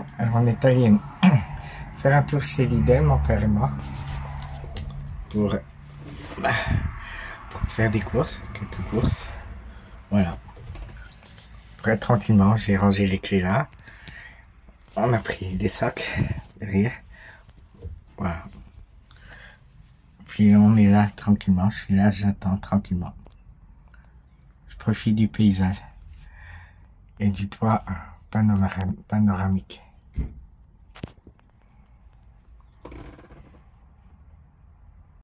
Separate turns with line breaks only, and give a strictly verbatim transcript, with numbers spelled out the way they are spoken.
Alors on est allé faire un tour chez Lidl, mon père et moi, pour, bah, pour faire des courses, quelques courses. Voilà. Après, tranquillement, j'ai rangé les clés là. On a pris des sacs derrière. Voilà. Puis on est là tranquillement. Je suis là, j'attends tranquillement. Je profite du paysage et du toit panoramique.